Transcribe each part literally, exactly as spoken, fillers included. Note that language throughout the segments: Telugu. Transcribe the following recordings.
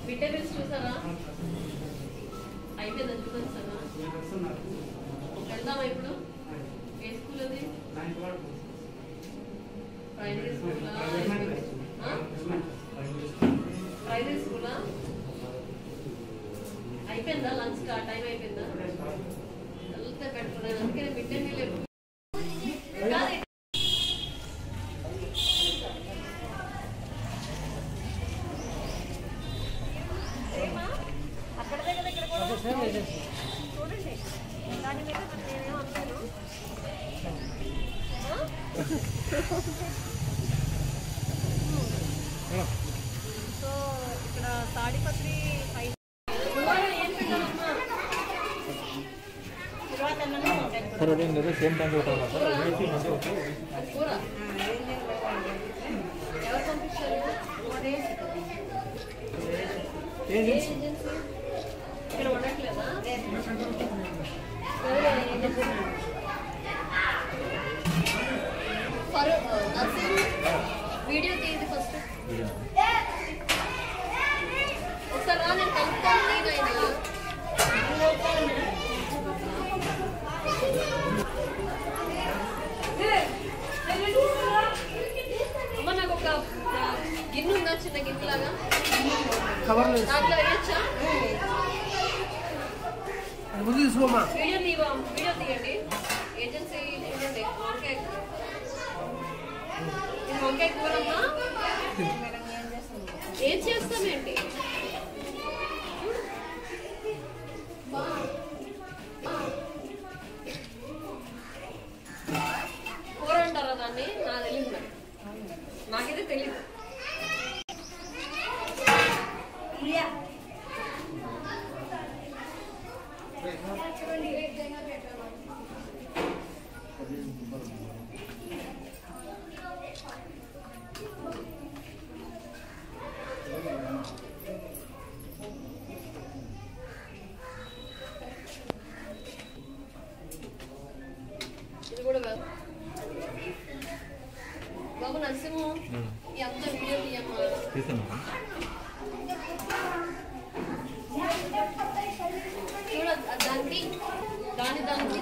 మిడ్ మీల్స్ చూసారా? అయిపోయిందా చూపించారా? వెళ్దామా ఇప్పుడు? ఏ స్కూల్ అది? ప్రైమరీ స్కూలా? ప్రైమరీ స్కూలా? అయిపోయిందా లంచ్ కా టైం అయిపోయిందా? వెళ్తే పెట్టుకున్నాను అందుకని మిడ్ డే మీల్ ఎప్పుడు చూడండి దాని మీద నేనేమో అంటాను. సో ఇక్కడ తాడిపత్రి హై ఏం పెట్టాలమ్మా? సరే అదేం లేదు సేమ్ టైం కూర ఎవరు పంపిస్తారు? ఇక్కడ ఉండట్లేదా? వీడియో తీయండి ఫస్ట్ ఒకసారి రా నేను కలుపుతాను. అమ్మ నాకు ఒక గిన్నె ఉందా చిన్న గిన్నెలాగా దాంట్లో వేయచ్చా? వీడియో తీవా వీడియో తీయండి. ఏజెన్సీ చూడండి వంకాయ వంకాయ కూరమ్మా ఏం చేస్తామేంటి? కూర అంటారా దాన్ని? నాకు తెలియదు మరి, నాకైతే తెలీదు. ఇది కూడా కాదు బాబు నరసింహ ఈ అంత వీడియో తీయమ్మా. చూడ దానికి దాని దానికి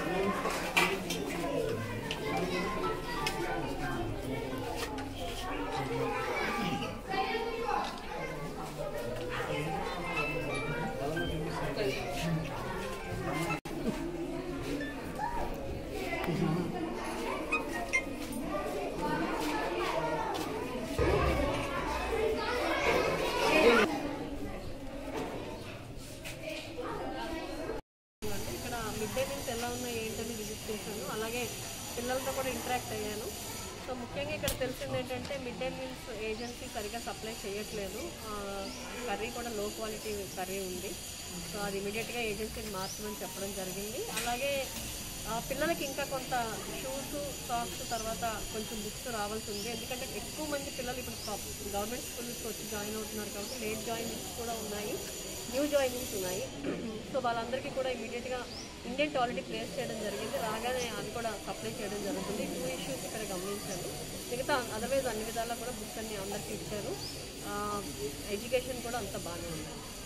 మిడ్ డే మీల్స్ ఎలా ఉన్నాయి ఏంటని విజిట్ చేశాను. అలాగే పిల్లలతో కూడా ఇంటరాక్ట్ అయ్యాను. సో ముఖ్యంగా ఇక్కడ తెలిసింది ఏంటంటే మిడ్ డే మీల్స్ ఏజెన్సీ సరిగ్గా సప్లై చేయట్లేదు. కర్రీ కూడా లో క్వాలిటీ కర్రీ ఉంది. సో అది ఇమీడియట్గా ఏజెన్సీని మార్చమని చెప్పడం జరిగింది. అలాగే పిల్లలకి ఇంకా కొంత షూస్ సాక్స్ తర్వాత కొంచెం బుక్స్ రావాల్సి ఉంది. ఎందుకంటే ఎక్కువ మంది పిల్లలు ఇప్పుడు గవర్నమెంట్ స్కూల్స్కి వచ్చి జాయిన్ అవుతున్నారు కాబట్టి లేట్ జాయినింగ్స్ కూడా ఉన్నాయి, న్యూ జాయినింగ్స్ ఉన్నాయి. సో వాళ్ళందరికీ కూడా ఇమీడియట్గా ఇండియన్ ఆల్రెడీ ప్లేస్ చేయడం జరిగింది. రాగానే అది కూడా సప్లై చేయడం జరుగుతుంది. టూ ఇష్యూస్ ఇక్కడ గమనించాను. మిగతా అదర్వైజ్ అన్ని విధాలా కూడా బుక్స్ అన్ని అందరికీ ఇచ్చారు. ఎడ్యుకేషన్ కూడా అంత బాగానే ఉంది.